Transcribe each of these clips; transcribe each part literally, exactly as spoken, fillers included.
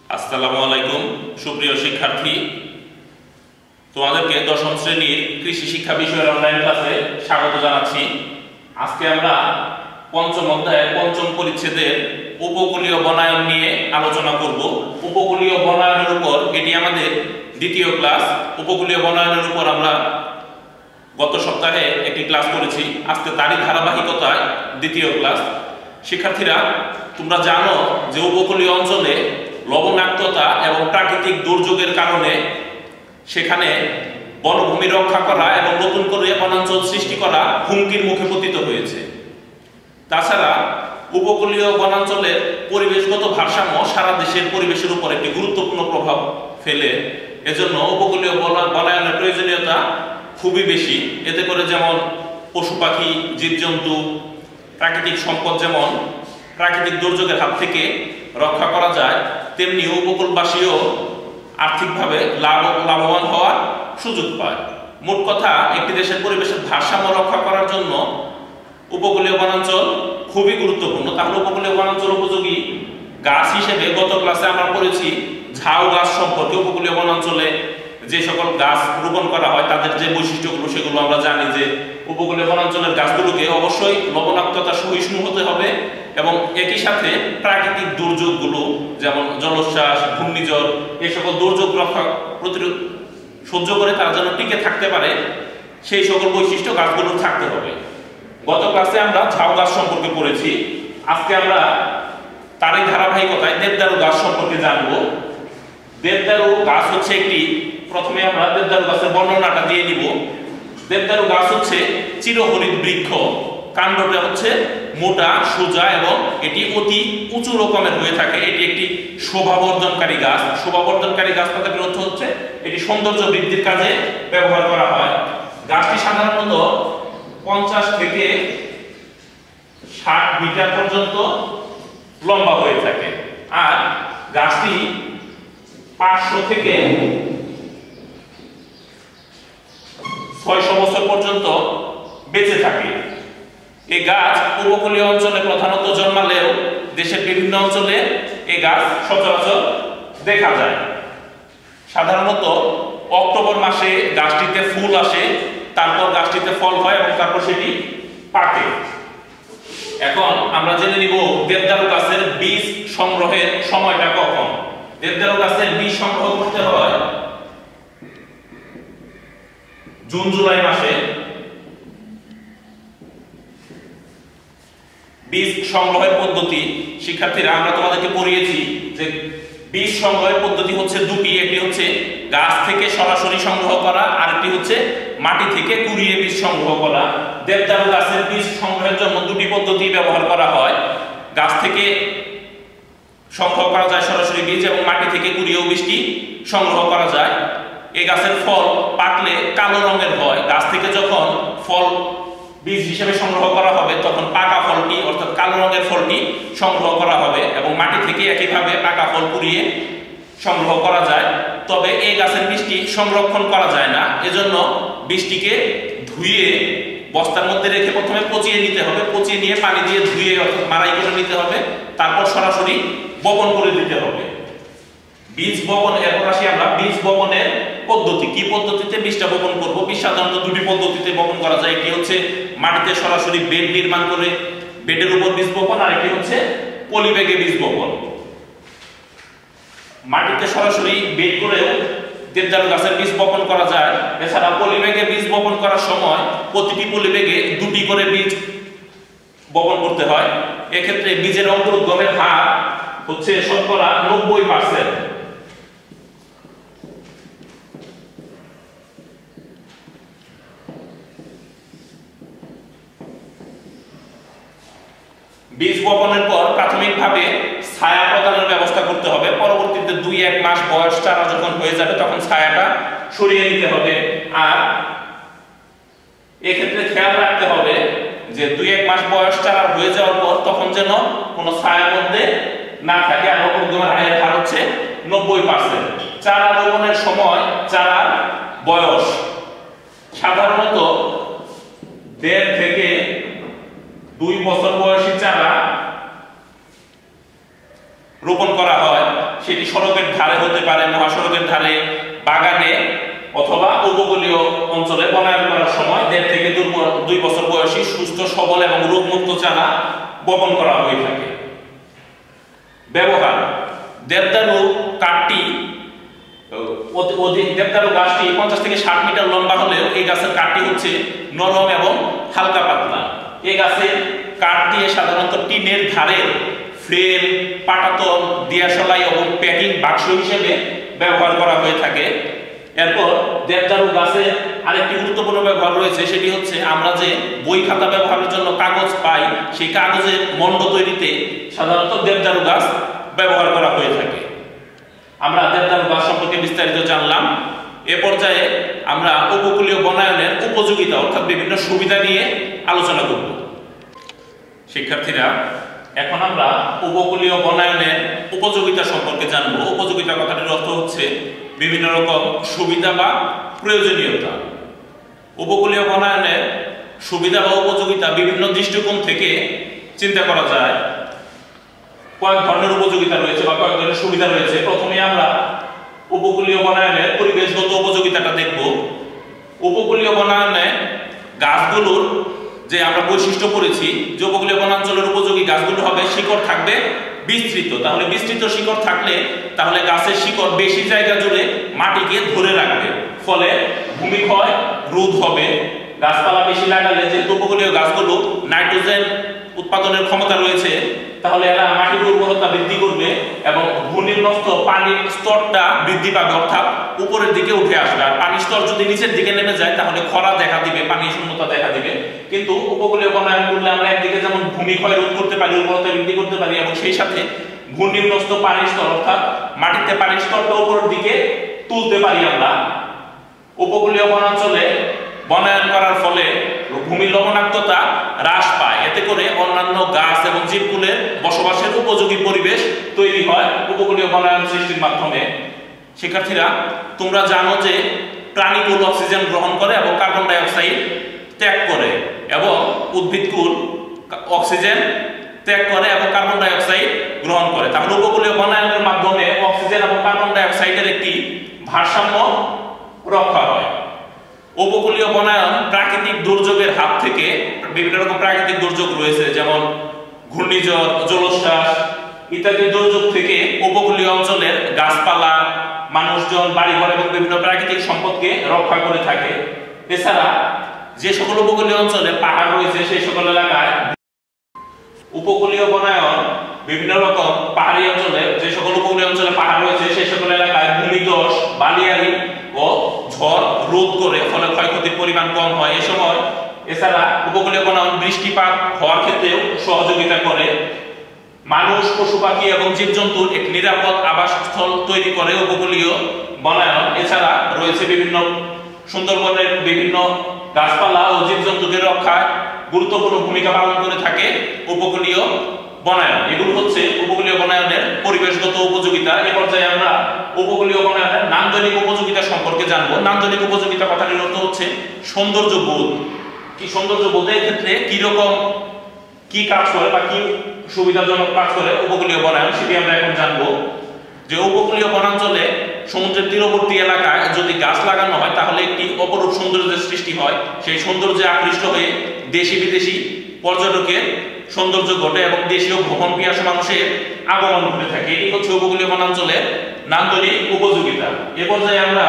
আসসালামু আলাইকুম সুপ্রিয় শিক্ষার্থী, তোমাদেরকে দশম শ্রেণীর কৃষি শিক্ষা বিষয়ের অনলাইন ক্লাসে স্বাগত জানাচ্ছি। আজকে আমরা পঞ্চম অধ্যায়ের পঞ্চম পরিচ্ছেদের উপকূলীয় বনায়ন নিয়ে আলোচনা করব। উপকূলীয় বনায়নের উপর এটি আমাদের দ্বিতীয় ক্লাস। উপকূলীয় বনায়নের উপর আমরা গত সপ্তাহে একটি ক্লাস করেছি, আজকে তারই ধারাবাহিকতায় দ্বিতীয় ক্লাস। শিক্ষার্থীরা, তোমরা জানো যে উপকূলীয় অঞ্চলে লবণাক্ততা এবং প্রাকৃতিক দুর্যোগের কারণে সেখানে বনভূমি রক্ষা করা এবং নতুন করে বনাঞ্চল সৃষ্টি করা হুমকির মুখে পতিত হয়েছে। তাছাড়া উপকূলীয় বনাঞ্চলের পরিবেশগত ভারসাম্য সারা দেশের পরিবেশের উপর একটি গুরুত্বপূর্ণ প্রভাব ফেলে। এজন্য উপকূলীয় বনায়নের প্রয়োজনীয়তা খুবই বেশি। এতে করে যেমন পশু পাখি, জীবজন্তু, প্রাকৃতিক সম্পদ যেমন প্রাকৃতিক দুর্যোগের হাত থেকে রক্ষা করা যায়, তেমনি উপকূলবাসীও আর্থিকভাবে লাভ লাভবান হওয়ার সুযোগ পায়। মোট কথা, একটি দেশের পরিবেশের ভারসাম্য রক্ষা করার জন্য উপকূলীয় বনাঞ্চল খুবই গুরুত্বপূর্ণ। তাহলে উপকূলীয় বনাঞ্চল উপযোগী গাছ হিসেবে গত ক্লাসে আমরা পড়েছি ঝাউ গাছ সম্পর্কে। উপকূলীয় বনাঞ্চলে যে সকল গাছ রোপণ করা হয় তাদের যে বৈশিষ্ট্যগুলো সেগুলো আমরা জানি যে উপকূলীয় বনাঞ্চলের গাছগুলোকে অবশ্যই লবণাক্ততা সহিষ্ণু হতে হবে এবং একই সাথে প্রাকৃতিক দুর্যোগগুলো যেমন জলোচ্ছ্বাস, ঘূর্ণিঝড়, এই সকল দুর্যোগ রক্ষা প্রতিরোধ সহ্য করে তারা যেন টিকে থাকতে পারে সেই সকল বৈশিষ্ট্য গাছগুলোর থাকতে হবে। গত ক্লাসে আমরা ঝাউ গাছ সম্পর্কে পড়েছি। আজকে আমরা তারই ধারাবাহিকতায় দেবদারু গাছ সম্পর্কে জানব। দেবদারু গাছ হচ্ছে একটি, প্রথমে আমরা দেবদারু গাছের বর্ণনাটা দিয়ে নিব। দেবদারু গাছ হচ্ছে চিরহরিৎ বৃক্ষ। কাণ্ডটা হচ্ছে মোটা, সোজা এবং এটি অতি উঁচু রকমের হয়ে থাকে। এটি একটি শোভাবর্ধনকারী গাছ। শোভাবর্ধনকারী গাছ কথাটির অর্থ হচ্ছে এটি সৌন্দর্য বৃদ্ধির কাজে ব্যবহার করা হয়। গাছটি সাধারণত পঞ্চাশ থেকে ষাট মিটার পর্যন্ত লম্বা হয়ে থাকে আর গাছটি পাঁচশো থেকে ছয়শো বছর পর্যন্ত বেঁচে থাকে। এই গাছ উপকূলীয় অঞ্চলে প্রধানত জন্মালেও দেশের বিভিন্ন অঞ্চলে এই গাছ সচরাচর দেখা যায়। সাধারণত অক্টোবর মাসে গাছটিতে ফুল আসে, তারপর গাছটিতে ফল হয় এবং তারপর সেটি পাকে। এখন আমরা জেনে নিব দেবদারু গাছের বীজ সংগ্রহের সময়টা কখন। দেবদারু গাছের বীজ সংগ্রহ করতে হয় জুন জুলাই মাসে। বীজ সংগ্রহের পদ্ধতি, শিক্ষার্থীরা, আমরা তোমাদেরকে পড়িয়েছি যে বীজ সংগ্রহের পদ্ধতি হচ্ছে দুটি। একটি হচ্ছে গাছ থেকে সরাসরি সংগ্রহ করা, আর একটি হচ্ছে মাটি থেকে কুড়িয়ে বীজ সংগ্রহ করা। দেবদারু গাছের বীজ সংগ্রহের জন্য দুটি পদ্ধতি ব্যবহার করা হয়। গাছ থেকে সংগ্রহ করা যায় সরাসরি বীজ এবং মাটি থেকে কুড়িয়েও বীজটি সংগ্রহ করা যায়। এই গাছের ফল পাকলে কালো রঙের হয়। গাছ থেকে যখন ফল বীজ হিসেবে সংগ্রহ করা হবে তখন পাকা ফলটি অর্থাৎ কালো রঙের ফলটি সংগ্রহ করা হবে এবং মাটি থেকে একইভাবে পাকা ফল কুড়িয়ে সংগ্রহ করা যায়। তবে এই গাছের বীজটি সংরক্ষণ করা যায় না, এজন্য বীজটিকে ধুয়ে বস্তার মধ্যে রেখে প্রথমে পচিয়ে নিতে হবে। পচিয়ে নিয়ে পানি দিয়ে ধুয়ে অর্থাৎ মাড়াই করে নিতে হবে, তারপর সরাসরি বপন করে দিতে হবে। বীজ বপন, এরপর আসি আমরা বীজ বপনের পদ্ধতি। কি পদ্ধতিতে বীজটা বপন করব? বীজ সাধারণত দুটি পদ্ধতিতে বপন করা যায়। একটি হচ্ছে মাটিতে সরাসরি বেড নির্মাণ করে বেডের উপর বীজ বপন, আর একটি হচ্ছে পলিব্যাগে বীজ বপন। মাটিতে সরাসরি বেড করেও দেবদারু গাছের বীজ বপন করা যায়। এছাড়া পলিব্যাগে বীজ বপন করার সময় প্রতিটি পলিব্যাগে দুটি করে বীজ বপন করতে হয়। এক্ষেত্রে বীজের অঙ্কুরোদ্গমের হার হচ্ছে শতকরা নব্বই পার্সেন্ট। বীজ বপনের পর প্রাথমিকভাবে ছায়া প্রদানের ব্যবস্থা করতে হবে। পরবর্তীতে দুই এক মাস বয়স চারা যখন হয়ে যাবে তখন ছায়াটা সরিয়ে নিতে হবে। আর এক্ষেত্রে খেয়াল রাখতে হবে যে দুই এক মাস বয়স চারা হয়ে যাওয়ার পর তখন যেন কোনো ছায়ার মধ্যে না থাকে। আর অঙ্কুরোদ্গমের হার হচ্ছে নব্বই পার্সেন্ট। চারা রোপণের সময় চারার বয়স সাধারণত দেড় থেকে দুই বছর বয়সী চারা রোপণ করা হয়। সেটি সড়কের ধারে হতে পারে, মহাসড়কের ধারে, বাগানে অথবা উপকূলীয় অঞ্চলে বনায়ন করার সময় দেড় থেকে দুই বছর বয়সী সুস্থ সবল এবং রোগমুক্ত চারা বপন করা হয়ে থাকে। ব্যবহার: দেবদারু কাঠটি দেবদারু গাছটি পঞ্চাশ থেকে ষাট মিটার লম্বা হলেও এই গাছের কাঠটি হচ্ছে নরম এবং হালকা পাতলা। এই গাছের কাঠ দিয়ে সাধারণত টিনের ধারে ফ্রেম, পাটাতন, দিয়াশলাই এবং প্যাকিং বাক্স হিসেবে ব্যবহার করা হয়ে থাকে। এরপর দেবদারু গাছের আরেকটি গুরুত্বপূর্ণ ব্যবহার রয়েছে, সেটি হচ্ছে আমরা যে বই খাতা ব্যবহারের জন্য কাগজ পাই, সেই কাগজের মণ্ড তৈরিতে সাধারণত দেবদারু গাছ ব্যবহার করা হয়ে থাকে। আমরা দেবদারু গাছ সম্পর্কে বিস্তারিত জানলাম। এ পর্যায়ে আমরা উপকূলীয় বনায়নের উপযোগিতা অর্থাৎ বিভিন্ন সুবিধা নিয়ে আলোচনা করব। শিক্ষার্থীরা, এখন আমরা উপকূলীয় বনায়নের উপযোগিতা সম্পর্কে জানব। উপযোগিতা কথাটির অর্থ হচ্ছে বিভিন্ন রকম সুবিধা বা প্রয়োজনীয়তা। উপকূলীয় বনায়নের সুবিধা বা উপযোগিতা বিভিন্ন দৃষ্টিকোণ থেকে চিন্তা করা যায়। কয়েক ধরনের উপযোগিতা রয়েছে বা কয়েক ধরনের সুবিধা রয়েছে। প্রথমে আমরা উপকূলীয় বনায়নের পরিবেশগত উপযোগিতাটা দেখব। উপকূলীয় বনায়নে গাছগুলোর যে আমরা বৈশিষ্ট্য পড়েছি, যে উপকূলীয় বনাঞ্চলের উপযোগী গাছগুলো হবে শিকড় থাকবে বিস্তৃত। তাহলে বিস্তৃত শিকড় থাকলে তাহলে গাছের শিকড় বেশি জায়গা জুড়ে মাটিকে ধরে রাখবে, ফলে ভূমিক্ষয় রোধ হবে। গাছপালা বেশি লাগালে যেহেতু উপকূলীয় গাছগুলো নাইট্রোজেন উৎপাদনের ক্ষমতা রয়েছে, তাহলে এরা মাটির উর্বরতা বৃদ্ধি করবে এবং ভূনিম্নস্থ পানির স্তরটা বৃদ্ধি পাবে, অর্থাৎ উপরের দিকে উঠে আসবে। আর পানির স্তর যদি নিচের দিকে নেমে যায় তাহলে খরা দেখা দিবে, পানি শূন্যতা দেখা দিবে। কিন্তু উপকূলীয় বনায়ন করলে আমরা একদিকে যেমন ভূমিক্ষয় রোধ করতে পারি, উর্বরতা বৃদ্ধি করতে পারি, এবং সেই সাথে ভূনিম্নস্থ পানির স্তর অর্থাৎ মাটিতে পানির স্তরটা উপরের দিকে তুলতে পারি আমরা। উপকূলীয় বনাঞ্চলে বনায়ন করার ফলে ভূমির লবণাক্ততা হ্রাস পায়। এতে করে অন্যান্য গাছ এবং জীবকুলের বসবাসের উপযোগী পরিবেশ তৈরি হয় উপকূলীয় বনায়ন সৃষ্টির মাধ্যমে। শিক্ষার্থীরা, তোমরা জানো যে প্রাণীকুল অক্সিজেন গ্রহণ করে এবং কার্বন ডাই অক্সাইড ত্যাগ করে, এবং উদ্ভিদকুল অক্সিজেন ত্যাগ করে এবং কার্বন ডাই অক্সাইড গ্রহণ করে। তাহলে উপকূলীয় বনায়নের মাধ্যমে অক্সিজেন এবং কার্বন ডাই অক্সাইডের একটি ভারসাম্য রক্ষা হয়। উপকূলীয় বনায়ন প্রাকৃতিক দুর্যোগের হাত থেকে, বিভিন্ন রকম প্রাকৃতিক দুর্যোগ রয়েছে যেমন ঘূর্ণিঝড়, জলোচ্ছ্বাস ইত্যাদি দুর্যোগ থেকে উপকূলীয় অঞ্চলের গাছপালা, মানুষজন, বাড়িঘর এবং বিভিন্ন প্রাকৃতিক সম্পদকে রক্ষা করে থাকে। এছাড়া যে সকল উপকূলীয় অঞ্চলে পাহাড় রয়েছে সেই সকল এলাকায় উপকূলীয় বনায়ন বিভিন্ন রকম পাহাড়ি অঞ্চলে, যে সকল উপকূলীয় অঞ্চলে পাহাড় রয়েছে সেই সকল এলাকায় ভূমিধস, বালিয়াড়ি ও ঝড় রোধ করে, ফলে ক্ষয়ক্ষতির পরিমাণ কম হয় এ সময়। এছাড়া উপকূলীয় বনায়ন বৃষ্টিপাত হওয়ার ক্ষেত্রেও সহযোগিতা করে। মানুষ, পশু পাখি এবং জীবজন্তুর একটি নিরাপদ আবাসস্থল তৈরি করে উপকূলীয় বনায়ন। এছাড়া রয়েছে বিভিন্ন সুন্দরবনের বিভিন্ন গাছপালা ও জীবজন্তুকে রক্ষায় গুরুত্বপূর্ণ ভূমিকা পালন করে থাকে উপকূলীয় বনায়ন। এগুলো হচ্ছে উপকূলীয় বনায়নের পরিবেশগত উপযোগিতা। এ পর্যায়ে আমরা উপকূলীয় বনায়নের নান্দনিক উপযোগিতা সম্পর্কে জানবো। নান্দনিক উপযোগিতা কথাটির অর্থ হচ্ছে সৌন্দর্য বোধ। কি সৌন্দর্য বোধের ক্ষেত্রে কি রকম কি কাজ করে বা কি সুবিধাজনক কাজ করে উপকূলীয় বনায়ন, সেটি আমরা এখন জানবো। যে উপকূলীয় বনাঞ্চলে সমুদ্রের তীরবর্তী এলাকায় যদি গাছ লাগানো হয় তাহলে একটি অপরূপ সৌন্দর্যের সৃষ্টি হয়। সেই সৌন্দর্যে আকৃষ্ট হয়ে দেশি বিদেশি পর্যটকের সৌন্দর্য ঘটে এবং দেশীয় ভ্রমণ পিয়াসী মানুষের আগমন ঘটে থাকে। এটি হচ্ছে উপকূলীয় বনাঞ্চলের নান্দনিক উপযোগিতা। এ পর্যায়ে আমরা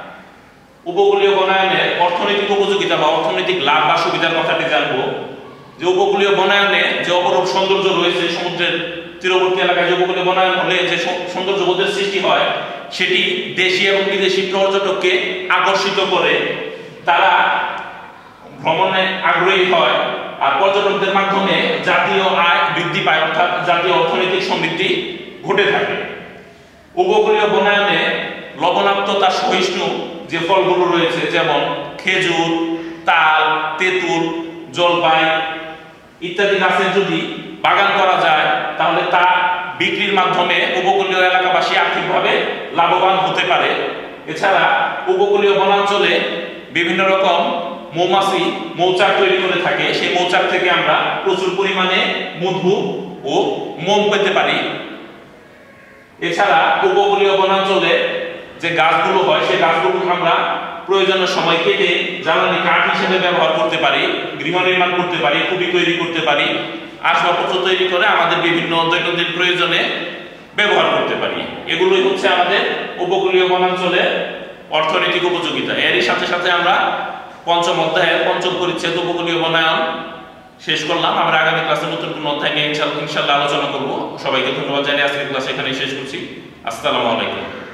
উপকূলীয় বনায়নের অর্থনৈতিক উপযোগিতা বা অর্থনৈতিক লাভ বা সুবিধার কথাটি জানবো। যে উপকূলীয় বনায়নে যে অপরূপ সৌন্দর্য রয়েছে, সমুদ্রের তীরবর্তী এলাকায় যে উপকূলীয় বনায়ন হলে যে সৌন্দর্য বোধের সৃষ্টি হয়, সেটি দেশি এবং বিদেশি পর্যটককে আকর্ষিত করে। তারা ভ্রমণে আগ্রহী হয় আর পর্যটকদের মাধ্যমে জাতীয় আয় বৃদ্ধি পায়, অর্থাৎ জাতীয় অর্থনৈতিক সমৃদ্ধি ঘটে থাকে। উপকূলীয় বনায়নে লবণাক্ততা সহিষ্ণু যে ফলগুলো রয়েছে যেমন খেজুর, তাল, তেঁতুল, জলপাই ইত্যাদি গাছের যদি বাগান করা যায় তাহলে তা বিক্রির মাধ্যমে উপকূলীয় এলাকাবাসী আর্থিকভাবে লাভবান হতে পারে। এছাড়া উপকূলীয় বনাঞ্চলে বিভিন্ন রকম মৌমাছি মৌচাক তৈরি করে থাকে, সেই মৌচাক থেকে আমরা প্রচুর পরিমাণে মধু ও মোম পেতে পারি। এছাড়া উপকূলীয় বনাঞ্চলে যে গাছগুলো হয় সেই গাছগুলো আমরা প্রয়োজনীয় সময় কেটে জ্বালানি কাঠ হিসেবে ব্যবহার করতে পারি, গৃহ নির্মাণ করতে পারি, খুবি তৈরি করতে পারি, আসবাবপত্র তৈরি করে আমাদের বিভিন্ন দৈনন্দিন প্রয়োজনে ব্যবহার করতে পারি। এগুলোই হচ্ছে আমাদের উপকূলীয় বনাঞ্চলে অর্থনৈতিক উপযোগিতা। এরই সাথে সাথে আমরা পঞ্চম অধ্যায়ের পঞ্চম পরিচ্ছেদ উপকূলীয় বনায়ন শেষ করলাম। আমরা আগামী ক্লাসে নতুন কোনো অধ্যায় নিয়ে ইনশাআল্লাহ আলোচনা করব। সবাইকে ধন্যবাদ জানিয়ে আজকের ক্লাস এখানেই শেষ করছি। আসসালামু আলাইকুম।